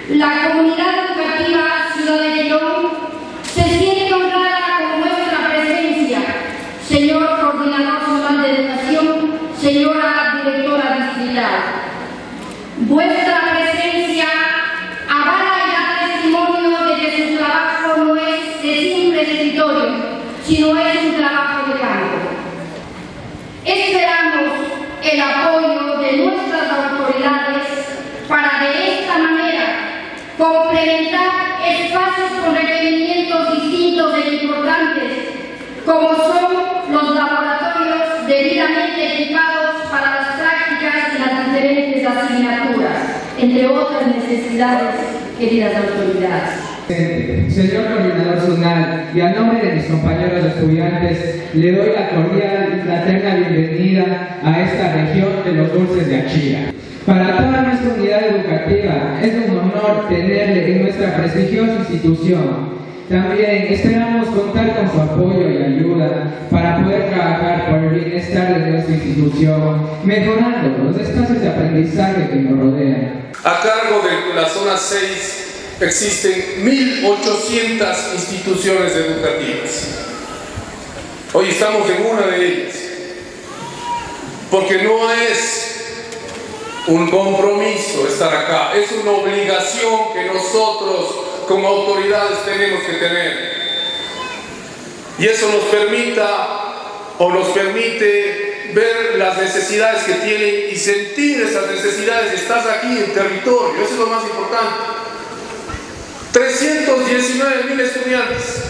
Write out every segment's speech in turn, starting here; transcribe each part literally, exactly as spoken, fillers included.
La comunidad educativa Ciudad de Girón se siente honrada con nuestra presencia, señor Coordinador Zonal de Educación, señora Directora Distrital. Vuestra presencia avala y da testimonio de que su trabajo no es de simple escritorio, sino es un trabajo de campo. Esperamos el apoyo de nuestras autoridades para de esta manera complementar espacios con requerimientos distintos e importantes, como son los laboratorios debidamente equipados para las prácticas y las diferentes asignaturas, entre otras necesidades, queridas autoridades. Señor Coordinador Zonal, y a nombre de mis compañeros estudiantes, le doy la cordial y fraterna bienvenida a esta región de los dulces de Achira. Para toda nuestra unidad educativa es un honor tenerle en nuestra prestigiosa institución. También esperamos contar con su apoyo y ayuda para poder trabajar por el bienestar de nuestra institución, mejorando los espacios de aprendizaje que nos rodean. A cargo de la zona seis existen mil ochocientas instituciones educativas. Hoy estamos en una de ellas, porque no es un compromiso estar acá, es una obligación que nosotros como autoridades tenemos que tener. Y eso nos permita o nos permite ver las necesidades que tienen y sentir esas necesidades. Estás aquí en territorio, eso es lo más importante. trescientos diecinueve mil estudiantes,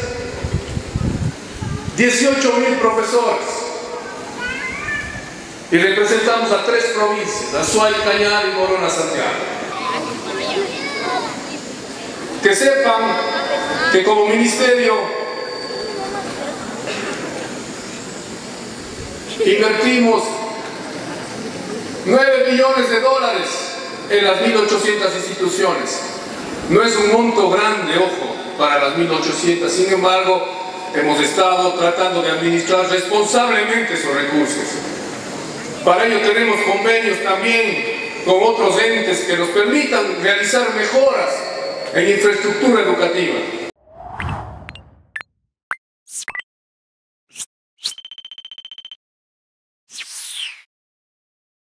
dieciocho mil profesores. Y representamos a tres provincias, Azuay, Cañar y Morona, Santiago. Que sepan que como ministerio invertimos nueve millones de dólares en las mil ochocientas instituciones. No es un monto grande, ojo, para las mil ochocientas, sin embargo, hemos estado tratando de administrar responsablemente esos recursos. Para ello tenemos convenios también con otros entes que nos permitan realizar mejoras en infraestructura educativa.